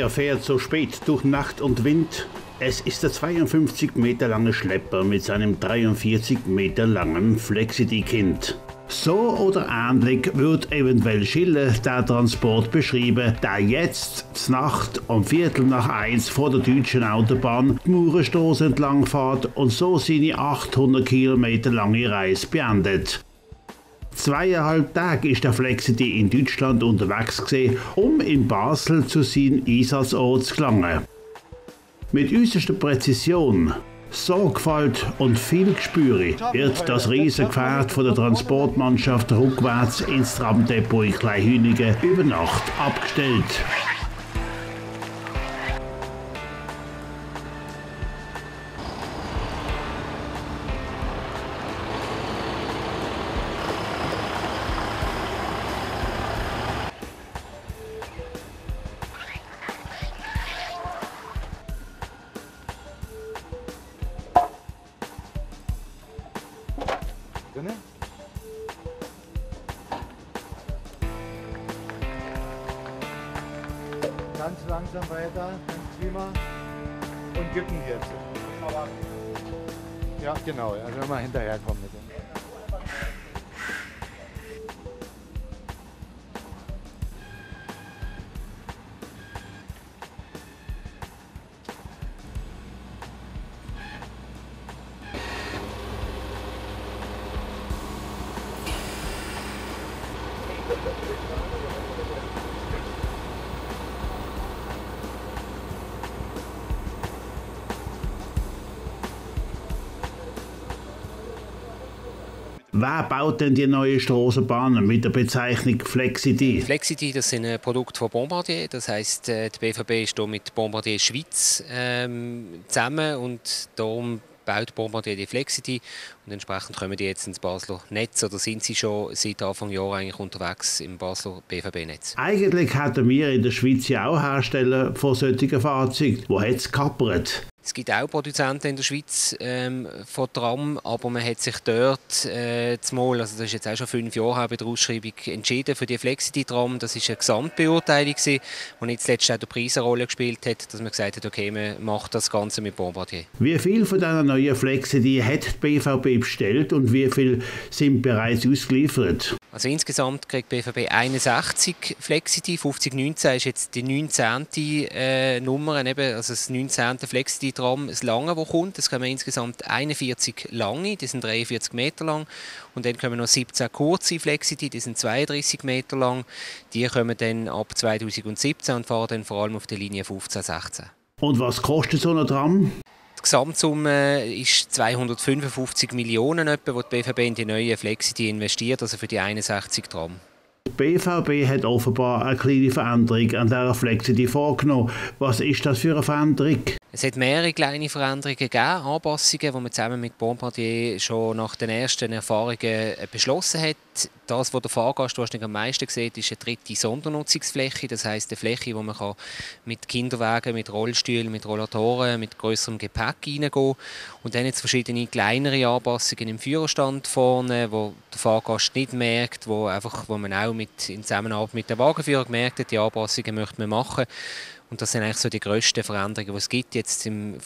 Er fährt so spät durch Nacht und Wind. Es ist der 52 Meter lange Schlepper mit seinem 43 Meter langen Flexity-Kind. So oder ähnlich wird eventuell Schiller der Transport beschrieben, der jetzt Nacht um 1:15 vor der deutschen Autobahn die Maurenstrasse entlang fährt und so seine 800 Kilometer lange Reise beendet. 2,5 Tage ist der Flexity in Deutschland unterwegs gewesen, um in Basel zu seinem Einsatzort zu gelangen. Mit äußerster Präzision, Sorgfalt und viel Gespür wird das Riesengefährt von der Transportmannschaft rückwärts ins Tramdepot in Kleinhünigen über Nacht abgestellt. Ganz langsam weiter, ganz prima. Und gib ihn jetzt. Ja, genau, also wenn wir hinterherkommen mit dem. Wer baut denn die neue Strassenbahn mit der Bezeichnung Flexity? Flexity, das sind ein Produkt von Bombardier. Das heisst, die BVB ist hier mit Bombardier Schweiz zusammen und darum baut Bombardier die Flexity und entsprechend kommen die jetzt ins Basler Netz oder sind sie schon seit Anfang Jahr eigentlich unterwegs im Basler BVB-Netz. Eigentlich hätten wir in der Schweiz ja auch Hersteller von solchen Fahrzeugen. Wo hat es gekappert? Es gibt auch Produzenten in der Schweiz von Tram, aber man hat sich dort zumal, also das ist jetzt auch schon 5 Jahre her bei der Ausschreibung, entschieden für die Flexity-Tram. Das war eine Gesamtbeurteilung, die nicht zuletzt auch der Preis eine Rolle gespielt hat, dass man gesagt hat, okay, man macht das Ganze mit Bombardier. Wie viel von dieser neuen Flexity hat die BVB bestellt und wie viel sind bereits ausgeliefert? Also insgesamt kriegt die BVB 61 Flexity, 5019 ist jetzt die 19. Nummer, also das 19. Flexity-Tram, das lange, das kommt. Es kommen insgesamt 41 lange, die sind 43 Meter lang. Und dann kommen noch 17 kurze Flexity, die sind 32 Meter lang. Die kommen dann ab 2017 und fahren dann vor allem auf der Linie 15/16. Und was kostet so ein Tram? Die Gesamtsumme ist 255 Millionen, die die BVB in die neue Flexity investiert, also für die 61 Tram. Die BVB hat offenbar eine kleine Veränderung an dieser Flexity vorgenommen. Was ist das für eine Veränderung? Es hat mehrere kleine Veränderungen gegeben, Anpassungen, die man zusammen mit Bombardier schon nach den ersten Erfahrungen beschlossen hat. Das, was der Fahrgast wahrscheinlich am meisten sieht, ist eine dritte Sondernutzungsfläche. Das heisst, eine Fläche, wo man mit Kinderwagen, mit Rollstühlen, mit Rollatoren, mit grösserem Gepäck reingehen kann. Und dann jetzt verschiedene kleinere Anpassungen im Führerstand vorne, wo der Fahrgast nicht merkt, wo man auch in Zusammenarbeit mit dem Wagenführer gemerkt hat, die Anpassungen möchte man machen. Und das sind eigentlich so die grössten Veränderungen, die es gibt jetzt beim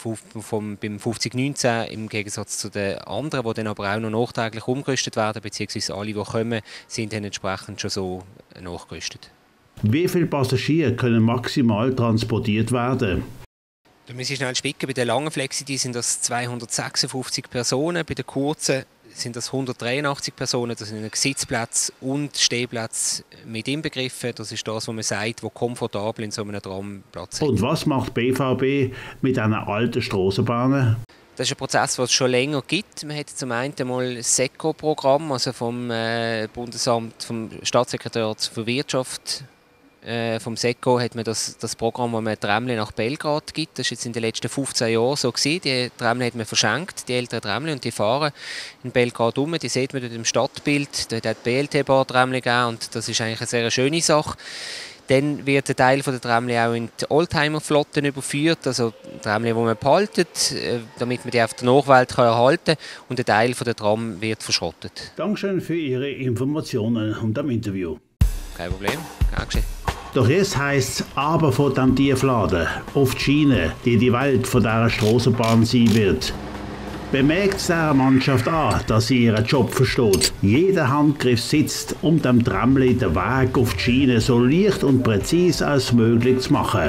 5019 im Gegensatz zu den anderen, die dann aber auch noch nachträglich umgerüstet werden, beziehungsweise alle, die kommen, sind dann entsprechend schon so nachgerüstet. Wie viele Passagiere können maximal transportiert werden? Da müssen wir schnell spicken. Bei den langen Flexity sind das 256 Personen, bei den kurzen sind das 183 Personen, das sind Sitzplätze und Stehplätze mit inbegriffen. Das ist das, was man sagt, wo komfortabel in so einem Tram Platz hat. Und was macht die BVB mit diesen alten Strassenbahnen? Das ist ein Prozess, den es schon länger gibt. Man hat zum einen mal das SECO-Programm, also vom Bundesamt, vom Staatssekretär für Wirtschaft, vom SECO hat man das Programm, wo man Tramli nach Belgrad gibt. Das war jetzt in den letzten 15 Jahren so gewesen. Die Tramli hat man verschenkt, die älteren Tramli, und die fahren in Belgrad um. Die sieht man dort im Stadtbild. Dort hat die BLT-Bar-Tramli gegeben und das ist eigentlich eine sehr schöne Sache. Dann wird ein Teil der Tramli auch in die Oldtimer-Flotten überführt, also Tramli, die man behaltet, damit man die auf der Nachwelt erhalten kann. Und ein Teil der Tram wird verschrottet. Dankeschön für Ihre Informationen und am Interview. Kein Problem, gern geschehen. Doch jetzt heisst es aber von dem Tiefladen auf die Schiene, die Welt von dieser Strassenbahn sein wird. Bemerkt es der Mannschaft an, dass sie ihren Job versteht. Jeder Handgriff sitzt, um dem Tramli den Weg auf die Schiene so leicht und präzise als möglich zu machen.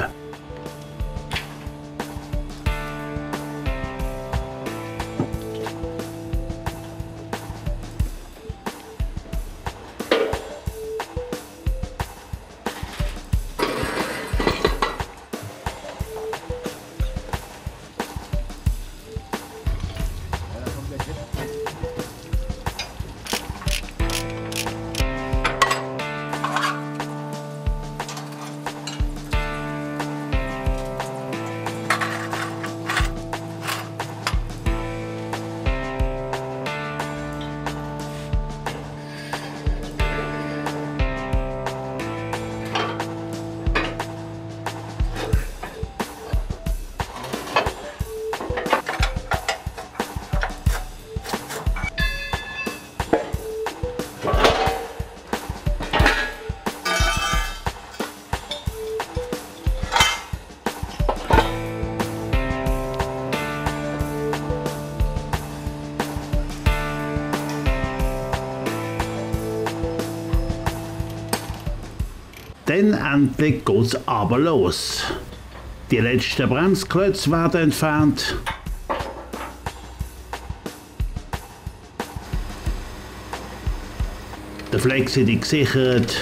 Dann endlich geht's aber los. Die letzten Bremsklötze werden entfernt. Der Flexi gesichert.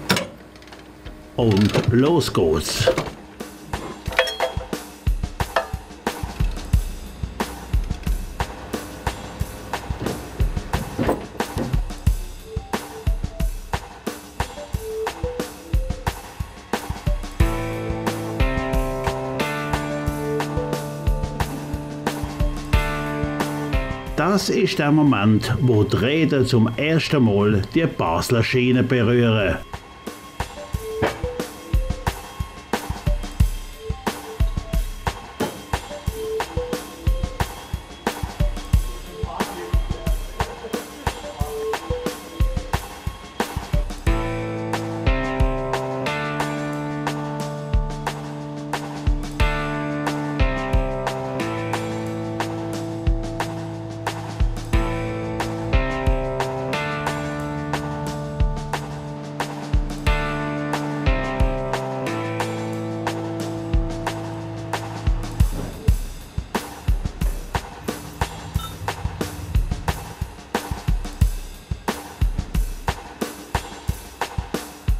Und los geht's. Das ist der Moment, wo die Räder zum ersten Mal die Basler Schiene berühren.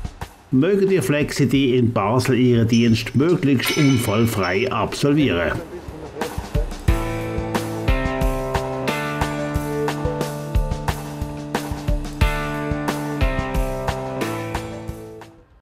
Mögen die Flexity in Basel ihren Dienst möglichst unfallfrei absolvieren.